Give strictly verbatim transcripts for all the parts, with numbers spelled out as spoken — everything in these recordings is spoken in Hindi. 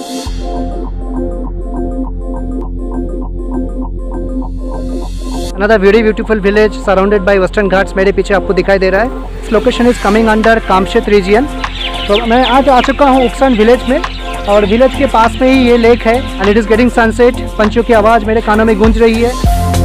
Another very beautiful village surrounded by Western Ghats मेरे पीछे आपको दिखाई दे रहा है. This location is coming under Kamshet region. तो मैं आज आ चुका हूँ उक्सान विलेज में और विलेज के पास में ही ये लेक है and it is getting sunset. पंछियों की आवाज़ मेरे कानों में गूंज रही है.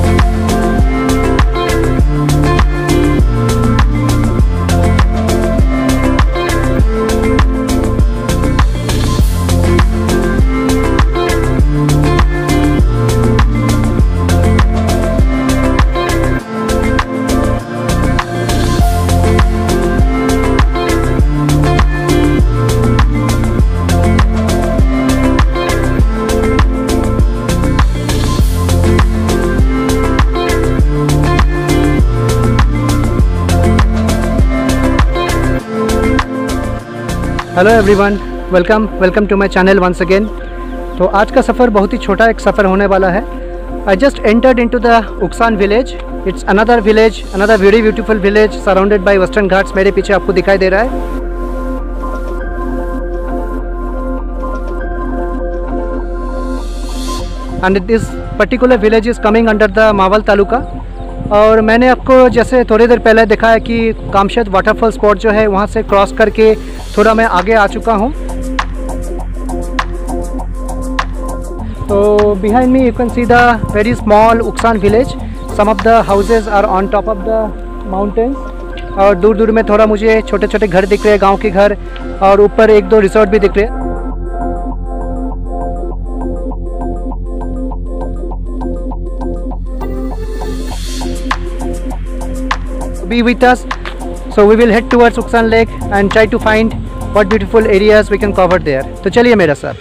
Hello everyone, welcome welcome to my channel once again. तो आज का सफ़र बहुत ही छोटा एक सफ़र होने वाला है. I just entered into the Uksan village. It's another village, another very beautiful village surrounded by Western Ghats मेरे पीछे आपको दिखाई दे रहा है. And this particular village is coming under the Maval taluka. और मैंने आपको जैसे थोड़ी देर पहले दिखाया कि कामशेत वाटरफॉल स्पॉट जो है वहाँ से क्रॉस करके थोड़ा मैं आगे आ चुका हूँ. तो behind me you can see the very small Uksan village. Some of the houses are on top of the mountains. और दूर दूर में थोड़ा मुझे छोटे छोटे घर दिख रहे हैं, गाँव के घर, और ऊपर एक दो रिसोर्ट भी दिख रहे हैं. Be with us, so we will head towards Uksan Lake and try to find what beautiful areas we can cover there. तो चलिए मेरे साथ.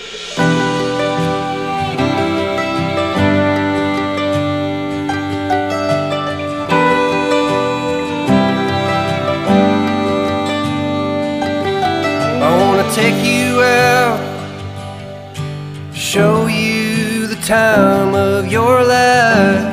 I wanna take you out, show you the time of your life.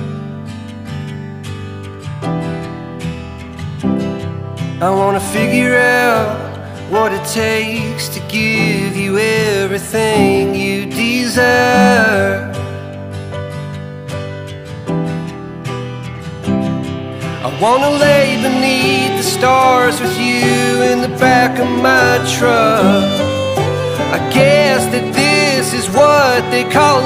I wanna figure out what it takes to give you everything you desire. I wanna lay beneath the stars with you in the back of my truck. I guess that this is what they call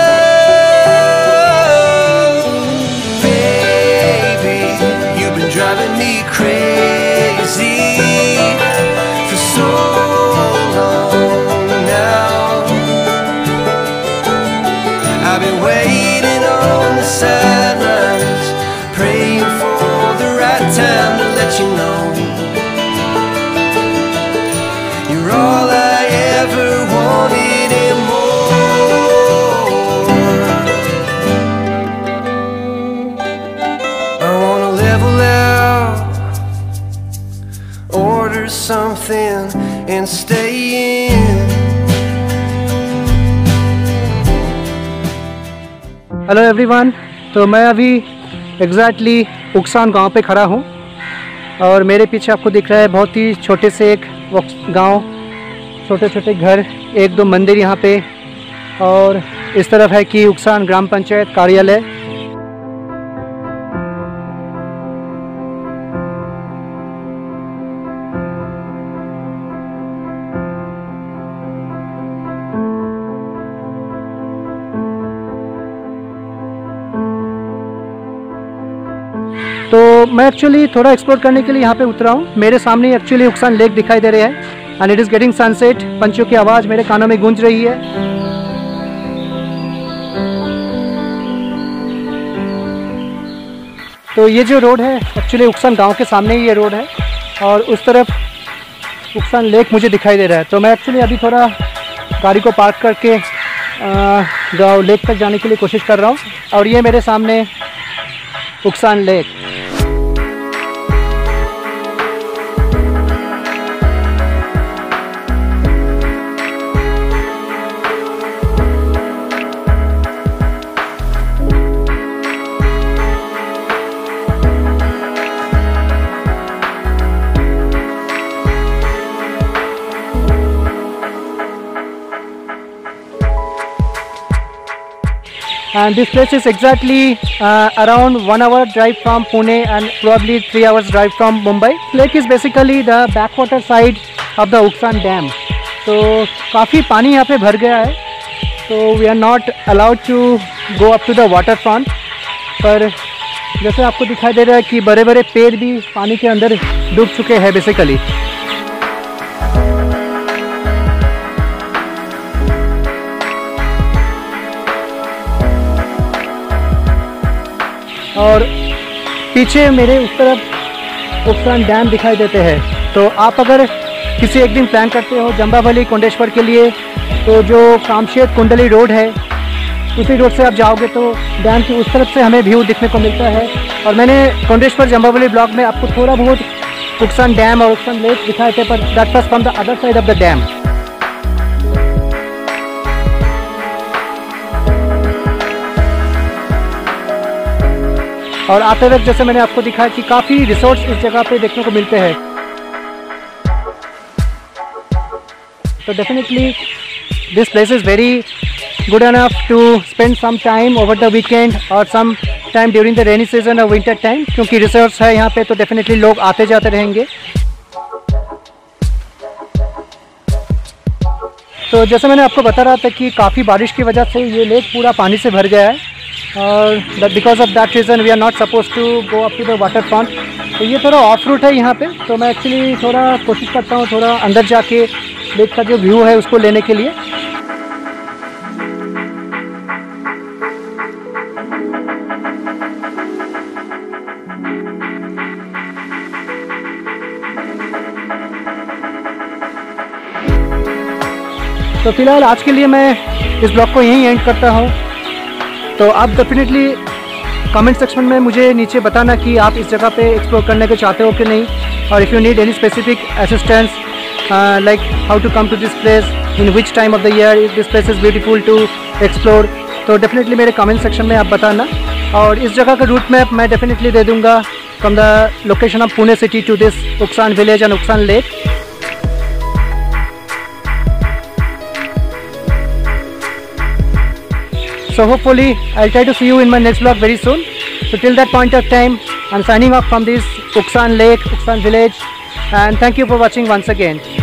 love. Baby, you've been driving me crazy for so long now. I've been waiting on the sidelines, praying for the right time to let you know you're all I ever wanted and more. I wanna level out, order something and stay in. Hello everyone. तो मैं अभी एग्जैक्टली उक्सान गांव पे खड़ा हूँ और मेरे पीछे आपको दिख रहा है बहुत ही छोटे से एक गांव, छोटे छोटे घर, एक दो मंदिर यहाँ पे, और इस तरफ है कि उक्सान ग्राम पंचायत कार्यालय. तो मैं एक्चुअली थोड़ा एक्सप्लोर करने के लिए यहाँ पे उतरा हूँ. मेरे सामने एक्चुअली उक्सान लेक दिखाई दे रहे हैं and it is getting sunset. पंछियों की आवाज़ मेरे कानों में गूंज रही है. तो ये जो रोड है एक्चुअली उक्सान गांव के सामने ही ये रोड है और उस तरफ उक्सान लेक मुझे दिखाई दे रहा है. तो मैं एक्चुअली अभी थोड़ा गाड़ी को पार्क करके गाँव लेक तक जाने के लिए कोशिश कर रहा हूँ. और ये मेरे सामने Uksan lake. and this place is exactly uh, around one hour drive from Pune and probably three hours drive from Mumbai. Lake is basically the backwater side of the Uksan Dam. तो काफ़ी पानी यहाँ पे भर गया है, तो we are not allowed to go up to the water front. पर जैसे आपको दिखाई दे रहा है कि बड़े बड़े पेड़ भी पानी के अंदर डूब चुके हैं बेसिकली। और पीछे मेरे उस तरफ उक्सान डैम दिखाई देते हैं। तो आप अगर किसी एक दिन प्लान करते हो जंबावली कोंडेश्वर के लिए, तो जो कामशेत कुंडली रोड है उसी रोड से आप जाओगे तो डैम की उस तरफ से हमें व्यू दिखने को मिलता है। और मैंने कोंडेश्वर जंबावली ब्लॉग में आपको थोड़ा बहुत उक्सान डैम और उक्सान लेक दिखाए थे, पर that was from the other side of the dam. और आते वक्त जैसे मैंने आपको दिखाया कि काफ़ी रिसोर्ट्स इस जगह पे देखने को मिलते हैं। तो definitely this place is very good enough to spend some time over the weekend और some time during the rainy season और विंटर टाइम, क्योंकि रिसोर्ट्स है यहाँ पे तो डेफिनेटली लोग आते जाते रहेंगे। तो जैसे मैंने आपको बता रहा था कि काफ़ी बारिश की वजह से ये लेक पूरा पानी से भर गया है और because of that reason we are not suppose to go up to the water front. तो ये थोड़ा ऑफ रूट है यहाँ पे, तो मैं एक्चुअली थोड़ा कोशिश करता हूँ थोड़ा अंदर जाके लेक का जो व्यू है उसको लेने के लिए। तो फिलहाल आज के लिए मैं इस ब्लॉग को यहीं एंड करता हूँ। तो आप डेफिनेटली कमेंट सेक्शन में मुझे नीचे बताना कि आप इस जगह पे एक्सप्लोर करने के चाहते हो कि नहीं, और if you need any specific assistance like how to come to this place, in which time of the year if this place is beautiful to explore, तो डेफिनेटली मेरे कमेंट सेक्शन में आप बताना। और इस जगह का रूट मैप मैं डेफिनेटली दे दूँगा from the location of Pune city to this Uksan village and Uksan lake. So hopefully I'll try to see you in my next vlog very soon. So till that point of time, I'm signing off from this Uksan Lake, Uksan village, and thank you for watching once again.